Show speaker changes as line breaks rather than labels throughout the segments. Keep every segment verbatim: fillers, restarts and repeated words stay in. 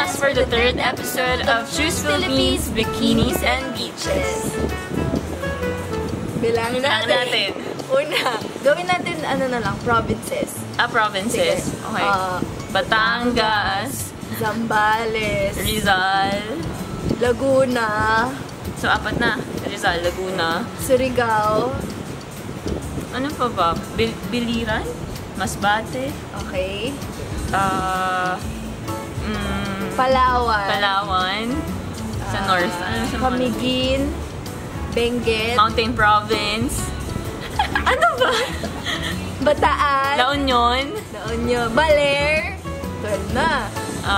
us for the third episode of Choose Philippines, Bikinis, and Beaches.
Bilangin natin.
natin.
Una, gawin natin ano na lang, provinces.
Ah, provinces.
Sige.
Okay.
Uh,
Batangas,
Zambales,
Rizal,
Laguna,
so apat na. Rizal, Laguna,
Surigao.
ano pa ba? Bil Biliran? Masbate?
Okay.
Ah, uh, mm,
Palawan.
Palawan. Sa
Uh,
north. Ano sa
Camiguin. Benguet.
Mountain Province. Ano ba?
Bataan.
La Union.
La Union. Baler. twelve na.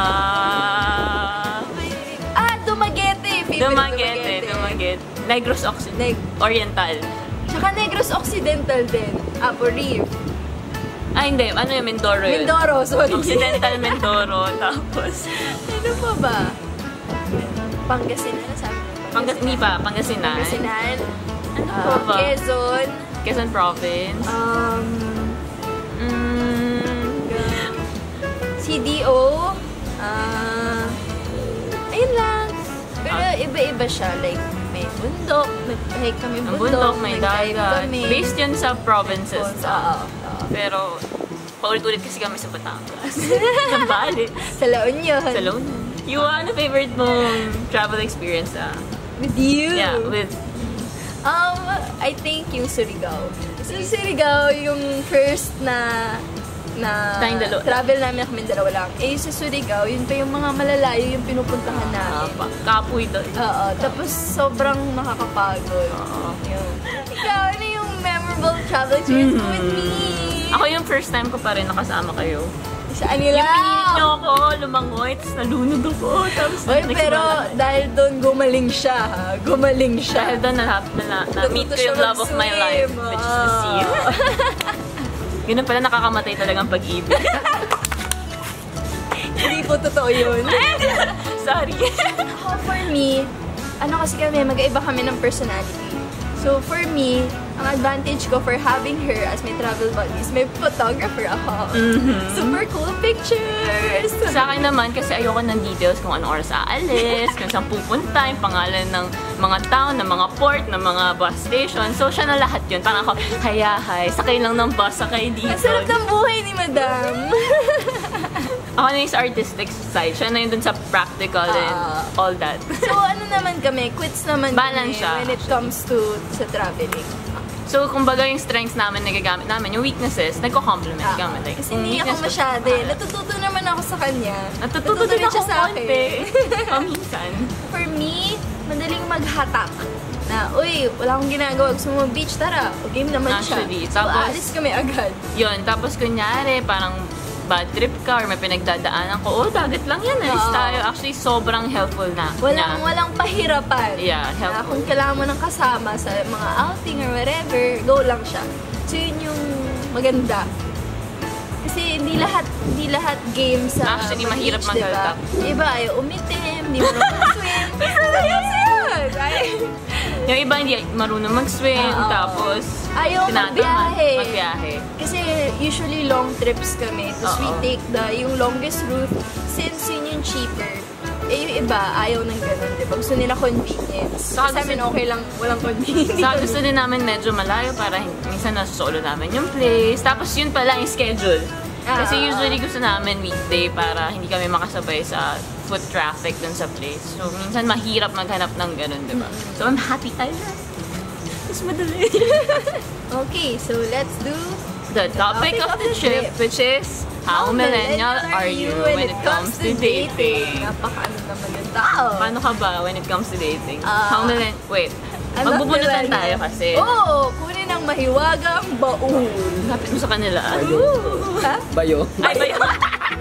Ah,
Ah, Dumaguete. Favorite
Dumaguete, Dumaguete. Negros Occidental.
Neg
Oriental.
Tsaka Negros Occidental din. Apo Reef.
Ah, hindi. Ano yung Mindoro yun?
Mindoro, sorry.
Occidental Mindoro. Tapos,
Ano pa ba? Pangasinan, sabi mo?
Pangas hindi pa. Pangasinan.
Pangasinan.
Ano
Uh,
pa ba?
Quezon.
Quezon Province.
Um,
Mm,
C D O. Ah, ayun lang. Pero
Ah.
iba-iba siya. Like, may bundok. Nag-hike kami
ang
bundok.
bundok, may
nag-dive
dagat.
kami.
Based yun sa provinces.
Oo, oo, oo.
Pero, paulit-ulit kasi kami sa Batangas. Nambali.
Sa La Union.
Sa Lone. You, ano favorite mong travel experience ah?
With you.
Yeah, with
Um, I think yung Surigao. So, Surigao, yung first na na
Tayong dalawa.
travel namin kami dalawa lang. Eh, sa Surigao, yun pa yung mga malalayo yung pinupuntahan namin.
uh, kapoy doon.
Oo. Tapos, sobrang nakakapagod.
Oo.
Yun. Ikaw, ano yung memorable travel experience mo with me?
Ako yung first time ko pa rin nakasama kayo.
Saan nila?
Yung pinilit niyo ako, lumangoy, tapos nalunod ako. Tapos
Oy, pero dahil doon gumaling siya, ha? Gumaling siya.
dahil doon na, na, na, na meet ko yung love of my life, which is the sea. Ganun pala, nakakamatay talagang pag-ibig.
Hindi po totoo yun.
Sorry.
Ako, for me, ano kasi kami, mag-iba kami ng personality. So, for me, ang advantage ko for having her as my travel buddy is may photographer ako.
Mm-hmm.
Super cool pictures!
Sa akin naman, kasi ayoko ng details kung anong oras aalis, kung saan pupunta, yung pangalan ng mga town, ng mga port, ng mga bus station. So, siya na lahat yun. Parang ako, hayahay, sakay lang ng bus, sakay dito.
Ang sarap ng buhay ni Madam!
Ako na yung sa artistic side. Siya na yun dun sa practical and
Uh,
all that.
So, ano naman kami, quits naman
Balance
kami
siya.
when it comes to sa traveling.
So, kumbaga yung strengths namin nagagamit namin, yung weaknesses, nagko-complement
Ah,
kami. Like,
kasi
kung
hindi ako
weakness ko-
masyado eh. Natututo naman ako sa kanya.
Natututo din ako
siya sa akin.
konti. Paminsan.
For me, madaling maghatak. Na, uy, wala akong ginagawa. Gusto mo beach? Tara. O game naman
Actually,
siya.
tapos-
so, alis kami agad.
Yun, tapos kunyari, parang bad trip ka or may pinagdadaanan ko, oh, dagat lang yan, alis
Oo.
tayo. Actually, sobrang helpful na.
Walang,
na.
walang pahirapan.
Yeah,
Na
helpful.
kung kailangan mo ng kasama sa mga outing or whatever, go lang siya. So, yun yung maganda. Kasi hindi lahat hindi lahat game sa
Actually,
beach,
mahirap
diba?
maghalata.
Iba, ayaw umitim, hindi mo mag-swim. Seryoso yun! Ay,
Yung iba hindi marunong mag-swim,
Oo.
tapos
Ayaw
tinatamad
magbiyahe.
magbiyahe.
Kasi usually long trips kami. Tapos we
Oo.
take the yung longest route since yun yung cheaper. Eh yung iba, ayaw ng ganun, diba? Gusto nila convenience.
Saka
Sa amin
gusto-
okay lang, walang convenience.
Saka gusto din namin medyo malayo para hin- minsan nasusolo namin yung place. Tapos yun pala yung schedule. Kasi
Ah.
usually gusto namin weekday para hindi kami makasabay sa foot traffic dun sa place. So minsan mahirap maghanap ng ganun, di ba? So I'm happy tayo na. Mas madali.
Okay, so let's do
The topic of the trip, which is how millennial are you when it comes to dating?
Napaka-ano naman yung tao.
Paano ka ba when it comes to dating?
Ah.
How millennial... Wait.
I'm not
Magbubunutan
millennial.
tayo kasi.
Oo, kunin ang mahiwagang baul.
Lapit mo sa kanila.
Ha?
Bayo.
Ay, ba yun?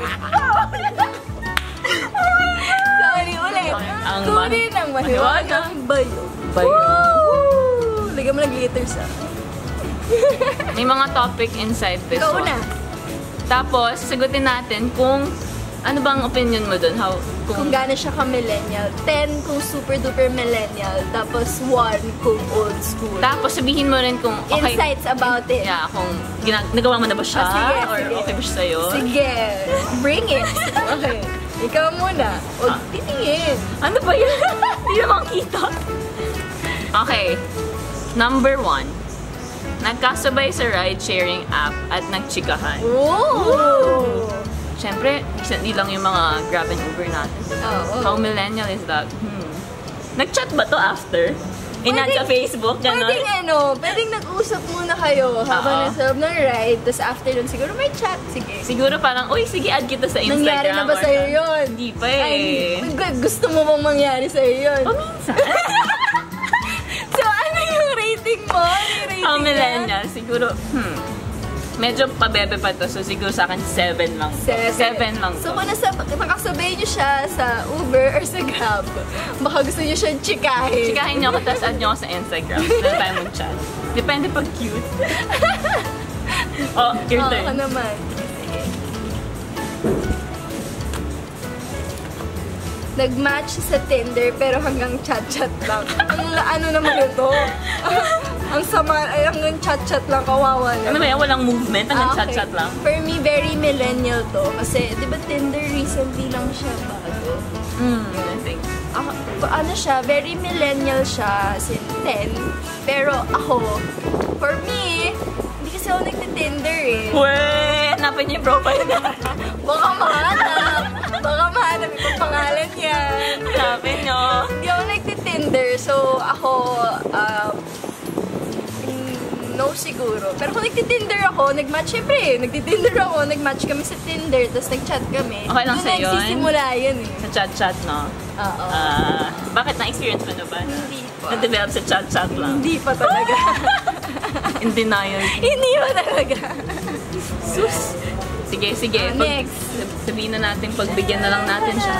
Sorry ulit.
Ang
Kunin ang mahiwagang bayo.
Bayo.
Woo! Lagyan mo ng glitters ah.
May mga topic inside this
Ikaw
one.
una.
Tapos, sagutin natin kung ano bang opinion mo dun? How,
Kung
kung,
gaano siya ka-millennial. ten kung super-duper millennial. Tapos one kung old school.
tapos sabihin mo rin kung okay.
Insights about it.
Yeah, kung gina- nagawa mo na ba siya?
Ah, sige,
or
sige.
okay ba siya sa'yo?
Sige. Bring it. Okay. Ikaw muna. Huwag
Ah.
titingin.
Ano ba yun? Hindi naman kita. Okay. Number one. Nagkasabay sa ride-sharing app at nagchikahan.
Ooh!
Siyempre, hindi lang yung mga Grab and Uber natin.
Oo.
How millennial is that? Hmm. Nag-chat ba to after? Inad sa Facebook, gano'n?
Pwedeng ano, pwedeng nag-usap muna kayo habang
Oo.
nasa loob ng ride, tapos after nun siguro may chat, sige.
Siguro parang, uy, sige, add kita sa Instagram.
Nangyari na ba
or
sa'yo
something.
yun?
Hindi pa eh.
Ay, gu- gusto mo bang mangyari sa'yo yun?
O, minsan.
So, ano yung rating mo? Ano yung rating
How
niya?
millennial? Siguro, hmm. Medyo pabebe pa to, so siguro sa akin, seven lang.
Seven.
Seven lang
So,
to.
kung nasa, nakasabay niyo siya sa Uber or sa Grab, baka gusto niyo siya chikahin.
Chikahin niyo ako, tapos add niyo ako sa Instagram. Doon tayo mag-chat. Depende pag cute. Oh, your
Oo,
turn.
ako naman. Sige. Nag-match sa Tinder pero hanggang chat-chat lang. Ang la- ano naman ito? Ang sama, ay hanggang chat-chat lang, kawawa na.
Ano ba yan? Walang movement? Hanggang
Ah, okay.
chat-chat lang?
For me, very millennial to. Kasi, di ba Tinder recently lang siya bago?
Hmm, I think.
Ako, ano siya, very millennial siya, as in ten. Pero ako, for me, hindi kasi ako nagtitinder eh.
Weh! Hanapin niyo yung profile niya.
Baka mahanap. Baka mahanap yung pangalan yan.
Hanapin niyo.
Hindi ako nagtitinder, so ako, um, mm, no siguro. Pero kung nagtitinder ako, nag-match, syempre, nagtitinder ako, nag-match kami sa Tinder, tapos nag-chat kami.
Okay lang
Doon
sa'yo yun?
nagsisimula yan eh.
Sa chat-chat, no?
Oo.
Ah, bakit na-experience mo na ba?
Hindi pa.
Na-develop sa chat-chat lang?
Hindi pa talaga.
In denial.
Hindi pa talaga.
Sus! Sige, sige.
Ah,
Pag-
next.
Sabihin na natin, pagbigyan na lang natin siya.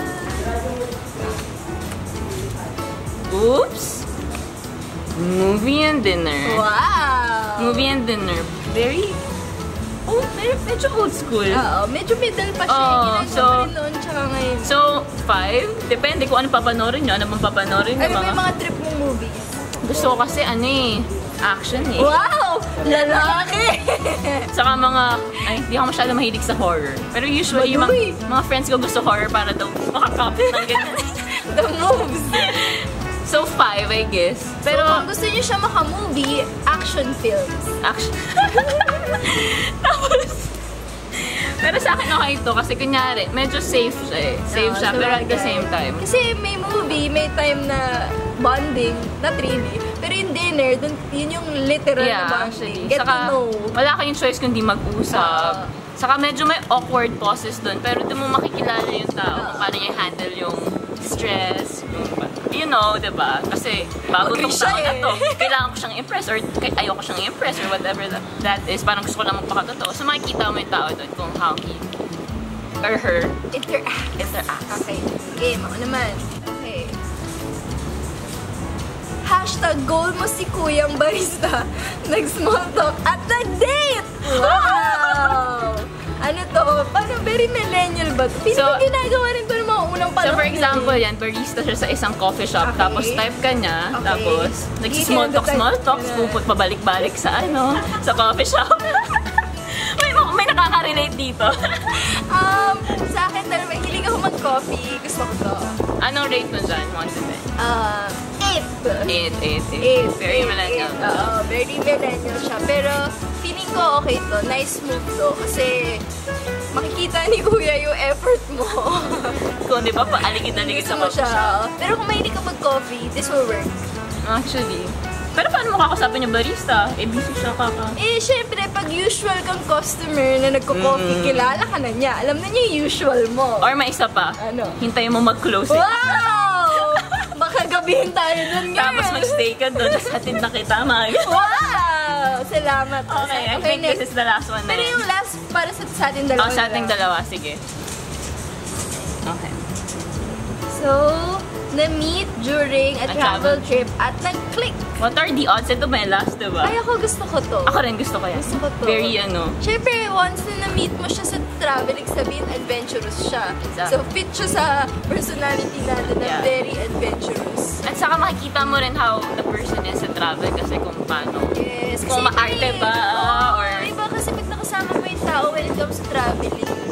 Oops! Movie and dinner.
Wow!
Movie and dinner. Very... Oh, med- medyo old school.
Oo, medyo middle pa siya.
Oo,
Ginagawa
so-
pa rin noon tsaka ngayon.
So, five. Depende kung ano papanoorin nyo. Ano bang papanoorin nyo?
Ano ba
Mga...
yung mga trip mong movies?
Gusto ko kasi ano eh, action eh.
Wow! Lalaki!
Saka mga, ay, hindi ako masyado mahilig sa horror. Pero usually, yung
Maduy.
mga, mga friends ko gusto horror para daw makakapit ng ganyan.
The moves!
So, five, I guess.
Pero
Pero,
kung gusto niyo siya maka-movie, action films.
action. Tapos, pero sa akin okay ito kasi kunyari, medyo safe siya eh. Safe
Oo,
siya, pero at the
sabagay.
same time.
Kasi may movie, may time na bonding, not really. Pero yung dinner, dun, yun yung literal
Yeah,
na
actually.
bonding. Get
Saka,
to know.
wala kayong choice kundi mag-usap.
Oo.
Saka medyo may awkward pauses dun, pero doon mo makikilala yung tao kung
Oo.
paano niya handle yung stress, yung, you know, diba? Kasi bago
Agree
tong
siya
taon na
eh.
to, kailangan ko siyang impress or kay- ayoko siyang impress or whatever that, that is. Parang gusto ko lang magpakatotoo. So makikita mo yung tao doon kung how he or her
Interact.
interacts.
Okay. Game. Ako naman. Okay. Hashtag goal mo si Kuyang Barista. Nag-small talk at nag-date! Wow! Ano to? Parang very millennial ba to? Pinag
So-
ginagawa rin to ng mga unang
So
panahon.
for example,
eh.
yan, barista siya sa isang coffee shop,
Okay.
tapos type ka niya,
Okay.
tapos nag-small talk,
Hindi,
small talk,
type-
puput pabalik-balik sa ano, sa coffee shop. may, may nakaka-relate dito.
Um, sa akin talaga, hilig ako mag-coffee. Gusto ko to.
Anong rate mo dyan? one to ten?
Uh, eight.
eight, eight, eight.
Eight.
Very
eight,
millennial.
eight. Oo, very millennial siya. Pero, feeling ko okay to. Nice move to. Kasi, makikita ni Kuya yung effort mo.
Kung di ba, paaligid-aligid
Gusto
sa
mo
coffee
siya.
shop.
Pero kung mahilig ka mag-coffee, this will work.
Actually. Pero paano mo kakasapin yung barista? Eh, busy siya kaka.
Eh, syempre, pag usual kang customer na nagko-coffee,
Mm.
kilala ka na niya. Alam na niya yung usual mo.
Or may isa pa.
Ano?
Hintayin mo mag-close eh.
Wow! Baka gabihin tayo dun, girl.
Tapos mag-stay ka doon, tapos hatid na kita, mag.
Wow! Salamat.
Okay, I think
next.
this is the last one na
Pero
yun.
yung last, para sa, sa ating dalawa.
Oh, sa ating
na lang.
dalawa, sige. Okay.
So, na-meet during a,
A
travel,
travel
trip at nag-click.
What are the odds? Ito ba yung last, diba?
Ay, ako gusto ko to.
Ako rin gusto ko yan.
Gusto ko to.
Very ano.
Siyempre, once na na-meet mo siya sa traveling, sabihin adventurous siya.
Exactly.
So, fit siya sa personality natin na
Yeah.
very adventurous.
At saka makikita mo rin how the person is sa travel kasi kung paano.
Yes.
Kung maarte ba,
Oo,
or-
iba kasi pag nakasama mo yung tao when it comes to traveling,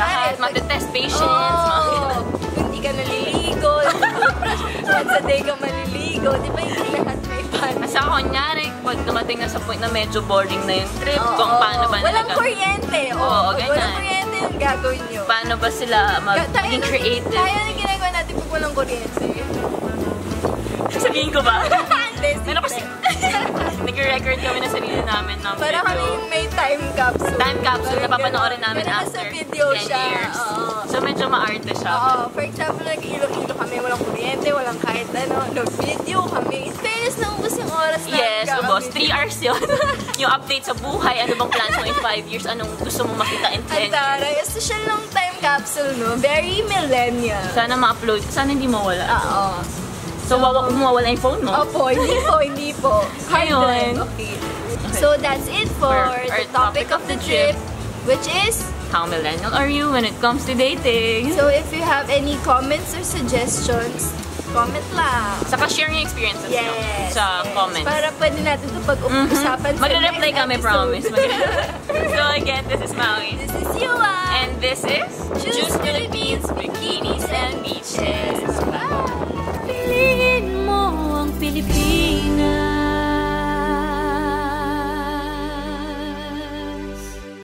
Lahat,
Pag-
magte-test patience. mga-
Oo. Hindi ka naliligo. Once a day ka maliligo. Di ba hindi lahat may paano?
Kasi ako, kunyari, pag dumating na sa point na medyo boring na yung trip,
Oo.
kung paano ba
Walang
nila-
kuryente. Oo,
Oo,
pag
ganyan.
walang kuryente yung gagawin nyo.
paano ba sila mag
Ga- tayo
maging
na-
creative?
Tayo na ginagawa natin pag walang kuryente.
Sabihin ko ba?
Hindi,
Meron kasi, nag-record kami na sarili namin ng
para kami
video.
yung may time capsule.
Time capsule na
Parang
papanoorin
ganun.
namin
Pero
after
nasa video
ten
siya.
years.
Oo.
So medyo maarte siya.
Oo. For example, nag-ilo-ilo kami, walang kuryente, walang kahit ano, nag-video kami. In fairness, naubos yung oras namin.
Yes,
kakabit.
boss. Three hours yun. Yung update sa buhay, ano bang plans mo in five years, anong gusto mo makita in ten
Ang
years.
taray. Social long time capsule, no? Very millennial.
Sana ma-upload, sana hindi mawala.
Oo.
So, wawa kung mawala yung phone mo.
Opo, hindi po, hindi po. Hard
Ayun.
drive. Okay. So, that's it for
For
the
our
topic of the trip, which is...
How millennial are you when it comes to dating?
So, if you have any comments or suggestions, comment lang.
Saka share yung experiences nyo
Yes.
sa
yes.
comments.
Para pwede natin ito pag-usapan sa
Magre-reply
next
kami,
episode.
promise. So again, this is Maui.
This is Yua.
And this is
Choose
Philippines, Bikinis and Beaches.
Bye!
Piliin mo ang Pilipinas.